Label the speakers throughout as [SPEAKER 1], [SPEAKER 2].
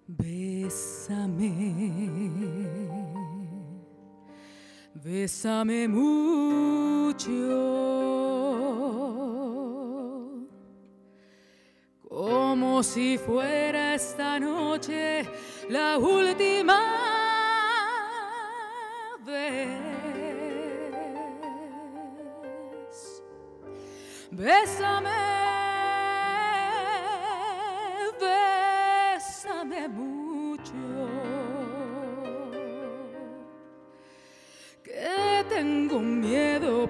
[SPEAKER 1] Bésame, bésame mucho, como si fuera esta noche la última vez. Bésame. Bésame mucho, que tengo miedo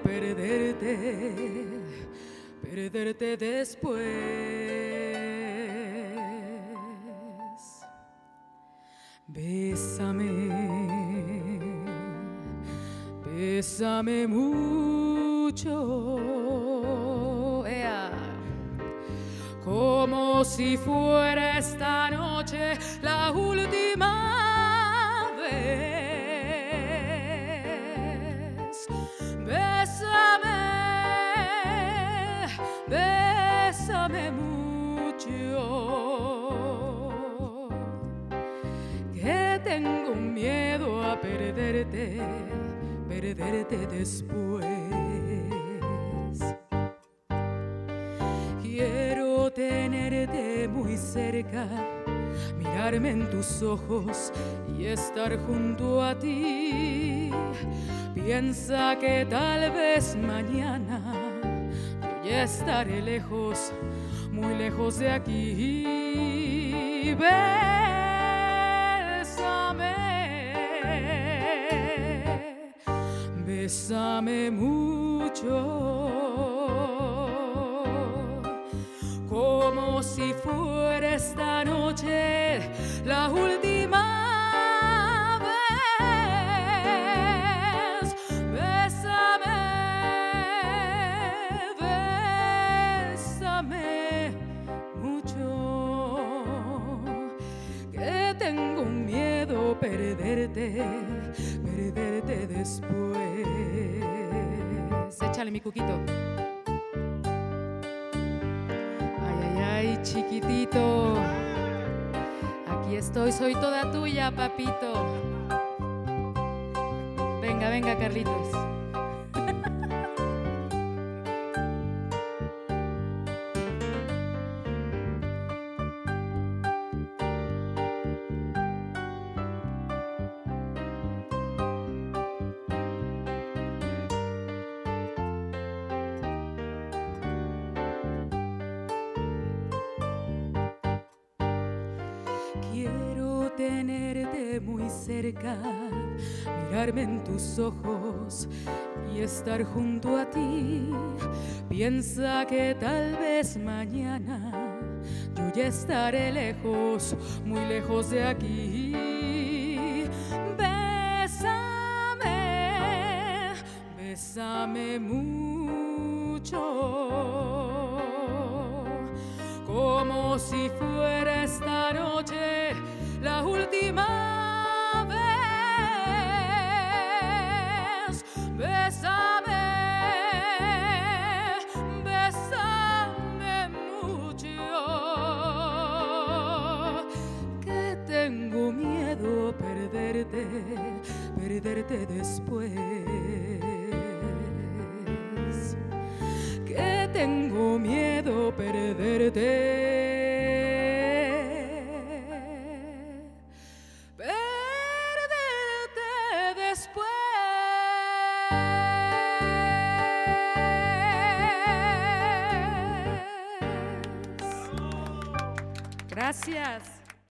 [SPEAKER 1] perderte después. Bésame, bésame mucho, como si fuera esta noche la última vez. Bésame, bésame mucho, que tengo miedo a perderte después. Quiero tenerte muy cerca, mirarme en tus ojos y estar junto a ti. Piensa que tal vez mañana yo ya estaré lejos, muy lejos de aquí. Bésame, bésame mucho, como si fuera esta noche la última vez. Bésame, bésame mucho, que tengo miedo perderte después. Échale, mi Cuquito. Ay, chiquitito, aquí estoy, soy toda tuya, papito. Venga, venga, Carlitos. Quiero tenerte muy cerca, mirarme en tus ojos y estar junto a ti. Piensa que tal vez mañana yo ya estaré lejos, muy lejos de aquí. Bésame, bésame mucho, como si fuera esta noche la última vez. Bésame, bésame mucho, que tengo miedo perderte después. Que tengo miedo perderte después. Gracias.